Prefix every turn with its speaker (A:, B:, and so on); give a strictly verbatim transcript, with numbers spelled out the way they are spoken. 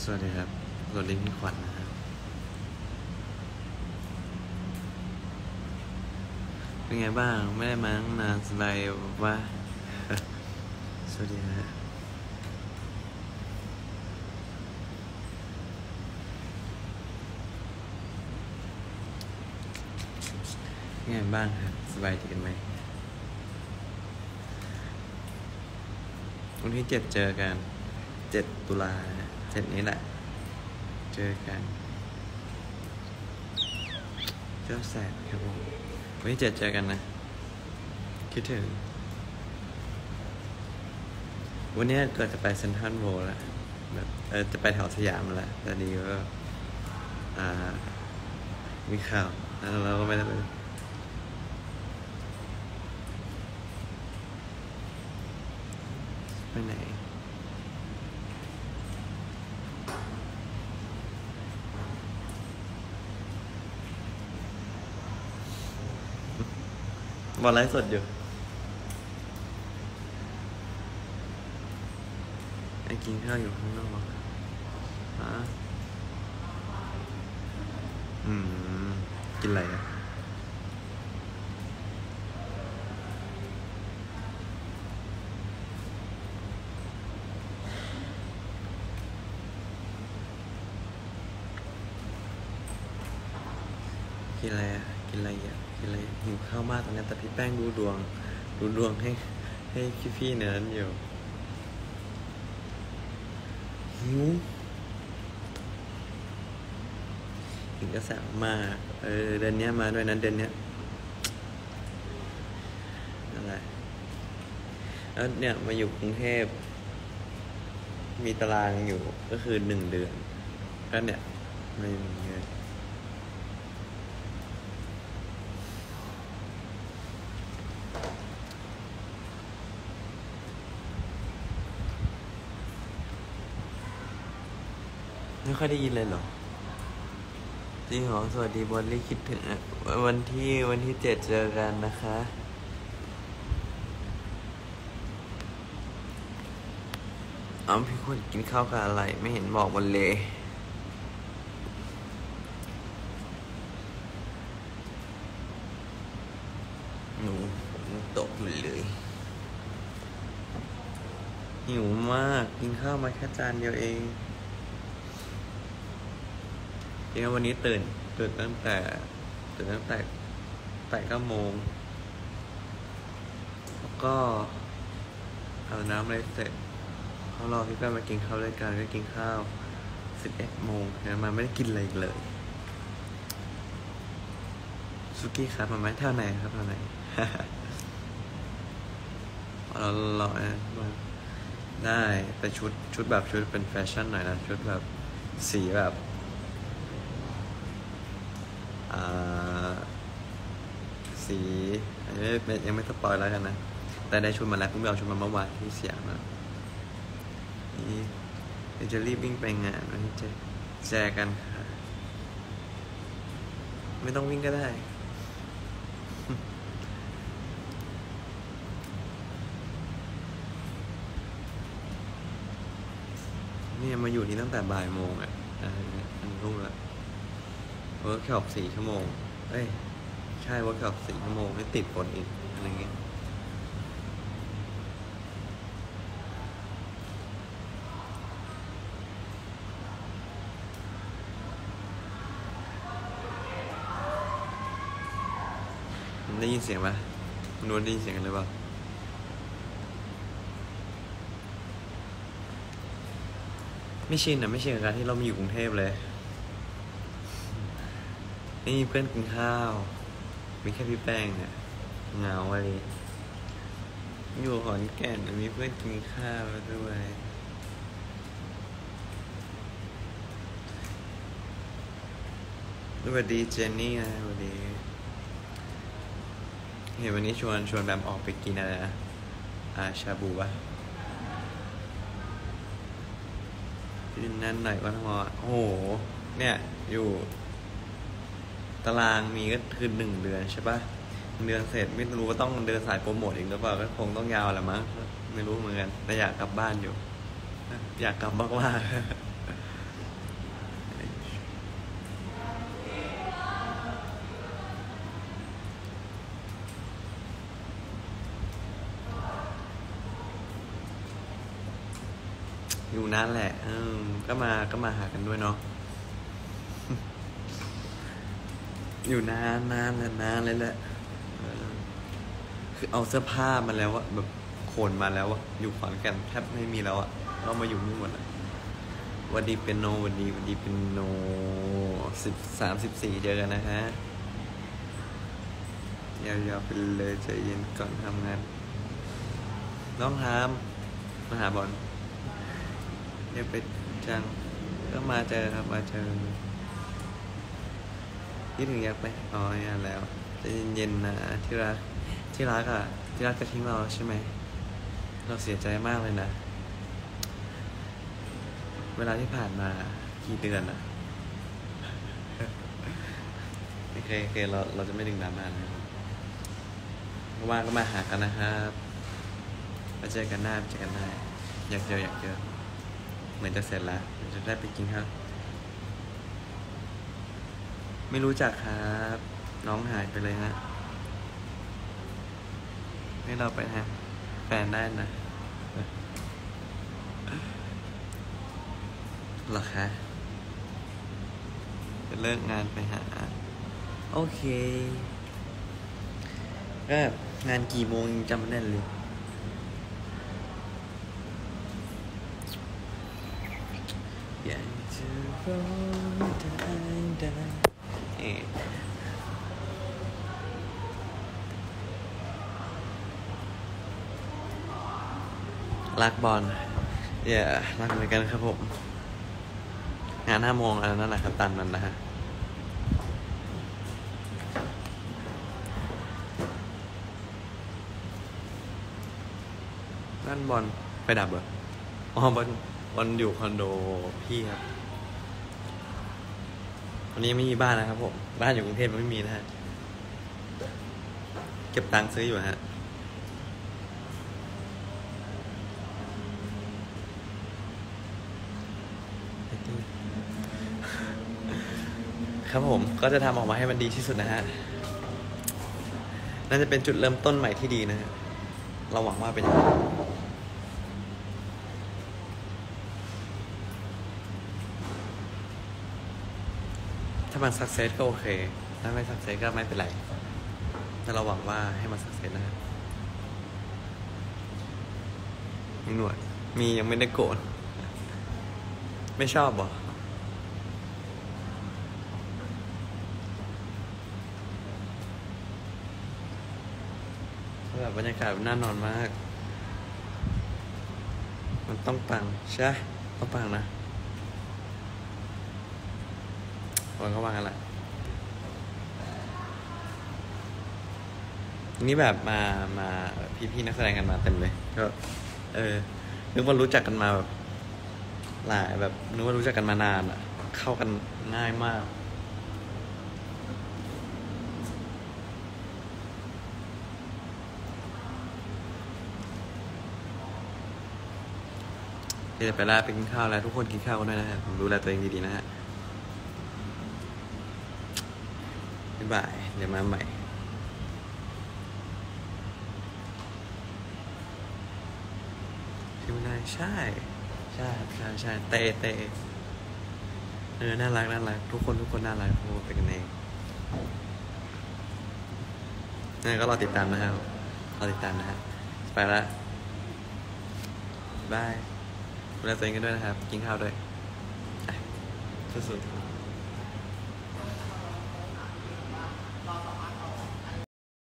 A: วัสดีครับสวัสดีพี่ขวัญนะครับเป็นไงบ้างไม่ได้มาตั้งนานสบายว่า สวัสดีนะเป็นไงบ้างครับสบายดีกันไหมวันที่เจ็ดเจอกันเจ็ดตุลาเจ็ดนี้แหละเจอกันเจ้าแสบครับผมวันที่เจ็ดเจอกันนะคิดถึงวันนี้เกิดจะไปเซ็นทรัลโวลด์แล้วแบบเออจะไปแถวสยามแล้วแต่ดีก็อ่ามีข่าวแล้วเราก็ไม่ได้ไปไปไหนบอลไลฟ์สดอยู่ไอ้กินข้าวอยู่ข้างนอกฮะอืมกินอะไรอ่ะกินอะไรอ่ะกินอะไรอ่ะกินอะไรหิวข้าวมากตอนนี้แต่พี่แป้งดูดวงดูดวงให้ให้พี่ๆในนั้นอยู่หิวหิวกระแสมากเออเดือนนี้มาด้วยนะเดือนนี้อะไรแล้วเนี่ยมาอยู่กรุงเทพมีตารางอยู่ก็คือหนึ่งเดือนก็เนี่ยไม่มีเงินไม่ค่อยได้ยินเลยเหรอจริงเหรอสวัสดีบอลลี่คิดถึงวันที่วันที่เจ็ดเจอกันนะคะอ้าวพี่ควรกินข้าวกับอะไรไม่เห็นบอกบนเลยหนูตกเลยหิวมากกินข้าวมาแค่จานเดียวเองจริงๆวันนี้ตื่นตื่นตั้งแต่ตื่นตั้งแต่แต่เก้าโมงแล้วก็อาบน้ำอะไรเสร็จเขารอพี่แป้งมากินข้าวด้วยกันก็กินข้าวสิบเอ็ดโมงเนี่ยมาไม่ได้กินอะไรอีกเลยซุกี้ครับมาไหมเท่าไหนครับเท่าไหน เราเราได้แต่ชุดชุดแบบชุดเป็นแฟชั่นหน่อยนะชุดแบบสีแบบอ่าสียังไม่ยังไม่สปอยแล้วกันนะแต่ได้ชุดมาแล้วเพิ่งไปเอาชุดมาเมื่อวานที่เสียงนะนี่จะรีบวิ่งไปงานวันนี้จะแจกันค่ะไม่ต้องวิ่งก็ได้นี่มาอยู่นี่ตั้งแต่บ่ายโมงอ่ะอันรุ่งละเวิร์กช็อปสี่ชั่วโมงเอ้ยใช่เวิร์กช็อปสี่ชั่วโมงไม่ติดฝนอีกอะไรเงี้ยได้ยินเสียงปะนวลได้ยินเสียงกันหรือเปล่าไม่ชินอ่ะไม่ชินกับการที่เรามาอยู่กรุงเทพเลยนี่เพื่อนกินข้าวมีแค่พี่แป้งเนี่ยเหงาอะไรอยู่ขอนแก่นมีเพื่อนกินข้าวด้วยสวัสดีเจนนี่นะสวัสดีเห็นวันนี้ชวนชวนแบบออกไปกินอะไรนะอาชาบูปะกินนั่นหน่อยก็ทั้งหมดโอ้โหเนี่ยอยู่ตารางมีก็คือหนึ่งเดือนใช่ปะเดือนเสร็จไม่รู้ว่าต้องเดินสายโปรโมทอีกหรือเปล่าก็คงต้องยาวแหละมั้งไม่รู้เหมือนกันแต่อยากกลับบ้านอยู่อยากกลับมากว่าอยู่นั่นแหละเออก็มาก็มาหากันด้วยเนาะ อยู่นานนานนานเลยแหละเออคือเอาเสื้อผ้ามาแล้วอะแบบโขนมาแล้วอะอยู่ขอนแก่นแทบไม่มีแล้วอะเรามาอยู่นี่หมดอะวันดีเป็นโนวันดีวันดีเป็นโนสิบสามสิบสี่เจอกันนะฮะยาวๆไปเลยใจเย็นก่อนทำงานน้องทามมาหาบอลอยากไปจังก็มาเจอครับมาเจอคิดถึงอยากไปอ๋อเนี่ยแล้วใจเย็นๆนะที่รักที่รักอ่ะที่รักจะทิ้งเราใช่ไหมเราเสียใจมากเลยนะเวลาที่ผ่านมากี่เดือนอ่ะ โอเคโอเคเราเราจะไม่ดึงดราม่านะว่างก็มาหากันนะครับมาเจอกันหน้าเจอกันได้อยากเจออยากเจอเหมือนจะเสร็จแล้วจะได้ไปกินข้าวไม่รู้จักครับน้องหายไปเลยฮะให้เราไปฮะแฟนได้นะหรอคะจะเลิกงานไปหาโอเคก็งานกี่โมงยังจำไม่ได้เลยอยากจะรู้ได้ได้เอ๊ะรักบอลอย่ารักเหมือนกันครับผมงานห้าโมงอะไรนั่นแหละครับตามนั้นนะฮะนั่นบอลไปดับเหรออ๋อบอลบอลอยู่คอนโดพี่ครับวันนี้ไม่มีบ้านนะครับผมบ้านอยู่กรุงเทพไม่มีนะฮะเก็บตังค์ซื้ออยู่ฮะครับผมก็จะทำออกมาให้มันดีที่สุดนะฮะน่าจะเป็นจุดเริ่มต้นใหม่ที่ดีนะฮะเราหวังว่าเป็นอย่างนั้นถ้ามันสักเซสก็โอเคถ้าไม่สักเซสก็ไม่เป็นไรแต่เราหวังว่าให้มันสักเซสนะฮะยังหนวดมียังไม่ได้โกรธไม่ชอบหรอแบบบรรยากาศน่านอนมาก มันต้องปังใช่ต้องปังนะวันก็วางกันแหละนี่แบบมา มาพี่ๆนักแสดงกันมาเต็มเลย ก็ เออ นึกว่ารู้จักกันมาแบบหลายแบบนึกว่ารู้จักกันมานานอะเข้ากันง่ายมากเดี๋ยวไปลาไปกินข้าวแล้วทุกคนกินข้าวกันด้วยนะฮะผมดูแลตัวเองดีๆนะฮะบ๊ายบายเดี๋ยวมาใหม่พี่ไม่ได้ใช่ใช่ใช่ใช่เตะเตะเออน่ารักน่ารักทุกคนทุกคนน่ารักพูดไปกันเองนั่นก็รอติดตามนะครับรอติดตามนะฮะไปละบายดูแลตัวเองกันด้วยนะครับกินข้าวด้วยสุดๆ